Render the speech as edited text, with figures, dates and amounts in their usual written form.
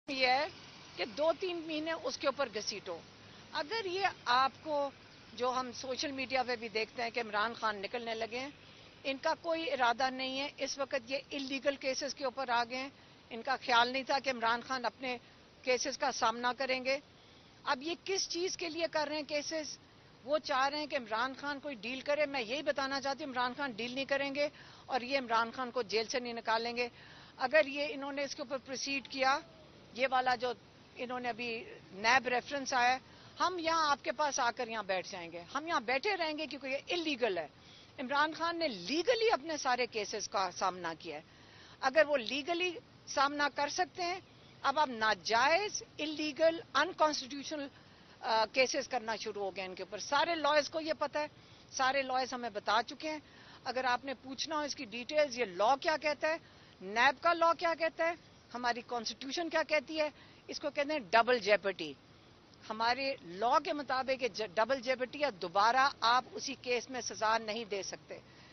یہ ہے کہ 2-3 مہینے اس کے اوپر گھسیٹو. اگر یہ آپ کو جو ہم سوشل میڈیا پہ بھی دیکھتے ہیں کہ عمران خان نکلنے لگے ہیں، ان کا کوئی ارادہ نہیں ہے. اس وقت یہ انلیگل کیسز کے اوپر آ گئے ہیں. ان کا خیال نہیں تھا کہ عمران خان اپنے کیسز کا سامنا کریں گے. اب یہ کس چیز کے لیے کر رہے ہیں کیسز؟ وہ چاہ رہے ہیں کہ عمران خان کوئی ڈیل کرے. میں یہی بتانا چاہتی ہوں عمران خان ڈیل نہیں کریں گے اور یہ عمران خان کو جیل سے نہیں نکالیں گے. اگر یہ انہوں نے اس کے اوپر پروسیڈ کیا، یہ والا جو انہوں نے ابھی نیب ریفرنس آیا ہے، ہم یہاں آپ کے پاس آ کر یہاں بیٹھ جائیں گے. ہم یہاں بیٹھے رہیں گے کیونکہ یہ انلیگل ہے. عمران خان نے لیگلی اپنے سارے کیسز کا سامنا کیا ہے. اگر وہ لیگلی سامنا کر سکتے ہیں، اب آپ ناجائز انلیگل انکانسٹیٹیوشنل کیسز کرنا شروع ہو گئے ان کے اوپر. سارے لائرز کو یہ پتہ ہے، سارے لائرز ہمیں بتا چکے ہیں. اگر آپ نے پوچھنا ہو اس کی ڈیٹیلز، یہ لا کیا کہتا ہے، نیب کا لا کیا کہتا ہے، ہماری کانسٹیٹیوشن کیا کہتی ہے، اس کو کہتے ہیں ڈبل جیپٹی. ہمارے لا کے مطابق ڈبل جیپٹی ہے، دوبارہ آپ اسی کیس میں سزا نہیں دے سکتے.